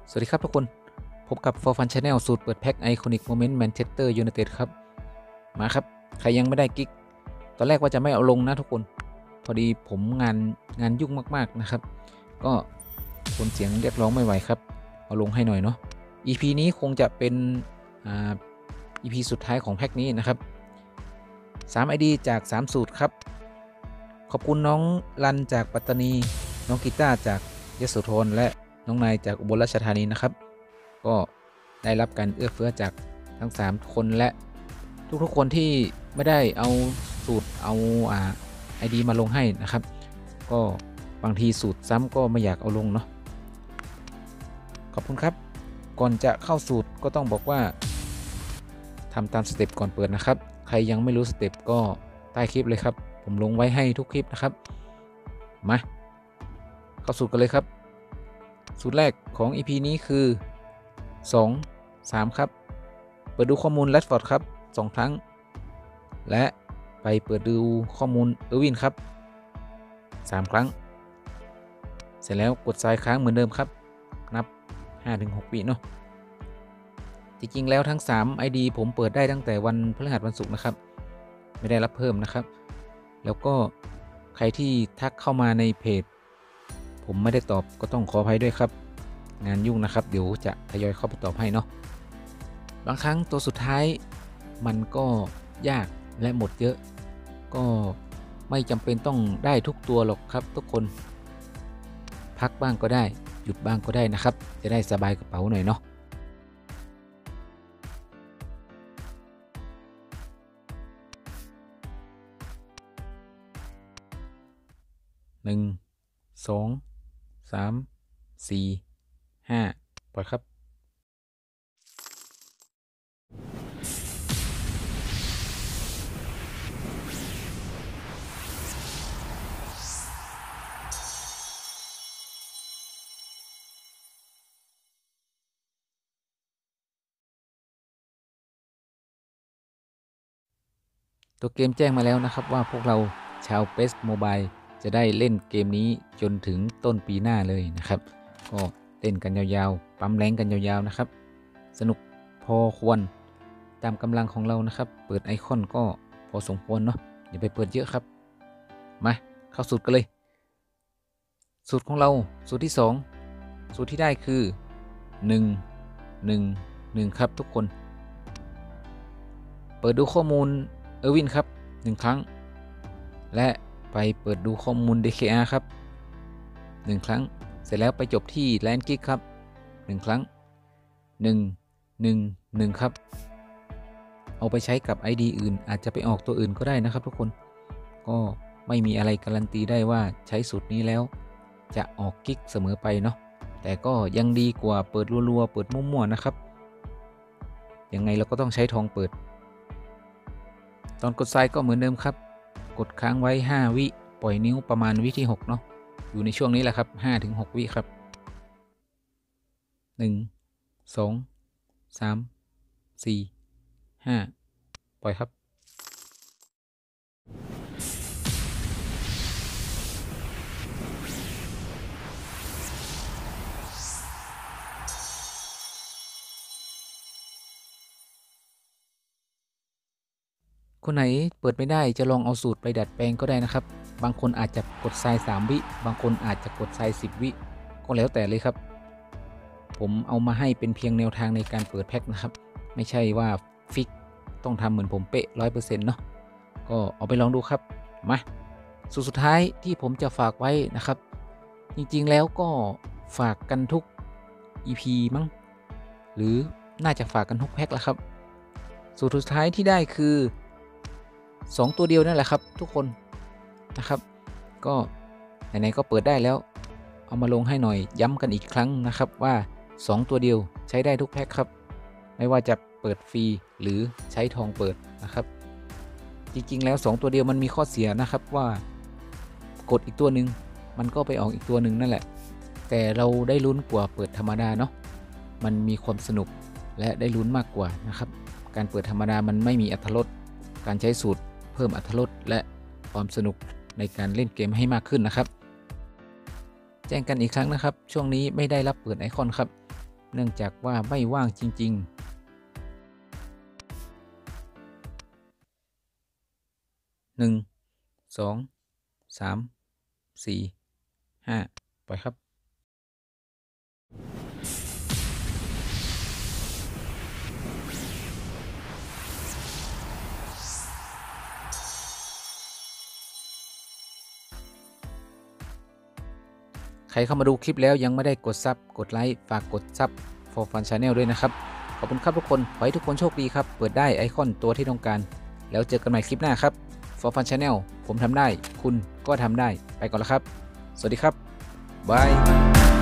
สวัสดีครับทุกคนพบกับ For Fun Channel สูตรเปิดแพ็คไอคอนิกโมเมนต์แมนเชสเตอร์ยูไนเต็ดครับมาครับใครยังไม่ได้กิ๊กตอนแรกว่าจะไม่เอาลงนะทุกคนพอดีผมงานยุ่งมากๆนะครับก็ทนเสียงเรียกร้องไม่ไหวครับเอาลงให้หน่อยเนาะ EP นี้คงจะเป็นEP สุดท้ายของแพ็คนี้นะครับ3 ID จาก 3 สูตรครับขอบคุณน้องรันจากปัตตานีน้องกีตาร์จากยโสธรและน้องนายจากอุบลราชธานีนะครับก็ได้รับการเอื้อเฟื้อจากทั้ง3คนและทุกๆคนที่ไม่ได้เอาสูตรเอาID มาลงให้นะครับก็บางทีสูตรซ้ำก็ไม่อยากเอาลงเนาะขอบคุณครับก่อนจะเข้าสูตรก็ต้องบอกว่าทำตามสเต็ปก่อนเปิดนะครับใครยังไม่รู้สเต็ปก็ใต้คลิปเลยครับผมลงไว้ให้ทุกคลิปนะครับมาเข้าสูตรกันเลยครับสูตรแรกของ EP นี้คือ2 3ครับเปิดดูข้อมูลแรดฟอร์ดครับ2 ครั้งและไปเปิดดูข้อมูลเออร์วินครับ3 ครั้งเสร็จแล้วกดซ้ายค้างเหมือนเดิมครับนับ 5-6 วิเนาะจริงๆแล้วทั้ง3 ID ผมเปิดได้ตั้งแต่วันพฤหัสวันศุกร์นะครับไม่ได้รับเพิ่มนะครับแล้วก็ใครที่ทักเข้ามาในเพจผมไม่ได้ตอบก็ต้องขออภัยด้วยครับงานยุ่งนะครับเดี๋ยวจะทยอยเข้าไปตอบให้เนาะบางครั้งตัวสุดท้ายมันก็ยากและหมดเยอะก็ไม่จำเป็นต้องได้ทุกตัวหรอกครับทุกคนพักบ้างก็ได้หยุดบ้างก็ได้นะครับจะได้สบายกระเป๋าหน่อยเนาะ1 2 3 4 5ปล่อยครับตัวเกมแจ้งมาแล้วนะครับว่าพวกเราชาว PES Mobile จะได้เล่นเกมนี้จนถึงต้นปีหน้าเลยนะครับก็เล่นกันยาวๆปั๊มแรงกันยาวๆนะครับสนุกพอควรตามกำลังของเรานะครับเปิดไอคอนก็พอสมควรเนาะอย่าไปเปิดเยอะครับมาเข้าสูตรกันเลยสูตรของเราสูตรที่2สูตรที่ได้คือ1 1 1ครับทุกคนเปิดดูข้อมูลเออร์วินครับ1 ครั้งและไปเปิดดูข้อมูล DKR ครับ1 ครั้งเสร็จแล้วไปจบที่แลนด์กิกครับ1 ครั้ง1 1 1ครับเอาไปใช้กับ ID อื่นอาจจะไปออกตัวอื่นก็ได้นะครับทุกคนก็ไม่มีอะไรการันตีได้ว่าใช้สูตรนี้แล้วจะออกกิกเสมอไปเนาะแต่ก็ยังดีกว่าเปิดรัวๆเปิดมั่วๆนะครับยังไงเราก็ต้องใช้ทองเปิดตอนกดไซก็เหมือนเดิมครับกดค้างไว้5 วิปล่อยนิ้วประมาณวิที่6เนาะอยู่ในช่วงนี้แหละครับ 5-6 วิครับ1 2 3 4 5ปล่อยครับคนไหนเปิดไม่ได้จะลองเอาสูตรไปดัดแปลงก็ได้นะครับบางคนอาจจะกดไซน์3 วิบางคนอาจจะกดไซน์10 วิก็แล้วแต่เลยครับผมเอามาให้เป็นเพียงแนวทางในการเปิดแพ็คนะครับไม่ใช่ว่าฟิกต้องทำเหมือนผมเป๊ะ 100% เนาะก็เอาไปลองดูครับมาสูตรสุดท้ายที่ผมจะฝากไว้นะครับจริงๆแล้วก็ฝากกันทุก EP มั้งหรือน่าจะฝากกันทุกแพ็คแล้วครับสูตรสุดท้ายที่ได้คือ2 ตัวเดียวนั่นแหละครับทุกคนนะครับก็ไหนๆก็เปิดได้แล้วเอามาลงให้หน่อยย้ำกันอีกครั้งนะครับว่า2 ตัวเดียวใช้ได้ทุกแพ็คครับไม่ว่าจะเปิดฟรีหรือใช้ทองเปิดนะครับจริงๆแล้ว2 ตัวเดียวมันมีข้อเสียนะครับว่ากดอีกตัวหนึ่งมันก็ไปออกอีกตัวหนึ่งนั่นแหละแต่เราได้ลุ้นกว่าเปิดธรรมดาเนาะมันมีความสนุกและได้ลุ้นมากกว่านะครับการเปิดธรรมดามันไม่มีอรรถรสการใช้สูตรเพิ่มอรรถรสและความสนุกในการเล่นเกมให้มากขึ้นนะครับแจ้งกันอีกครั้งนะครับช่วงนี้ไม่ได้รับเปิดไอคอนครับเนื่องจากว่าไม่ว่างจริงๆ1 2 3 4 5ปล่อยครับใครเข้ามาดูคลิปแล้วยังไม่ได้กดซับกดไลค์ฝากกดซับ For Fun Channel ด้วยนะครับขอบคุณครับทุกคนขอให้ทุกคนโชคดีครับเปิดได้ไอคอนตัวที่ต้องการแล้วเจอกันใหม่คลิปหน้าครับ For Fun Channel ผมทำได้คุณก็ทำได้ไปก่อนแล้วครับสวัสดีครับบาย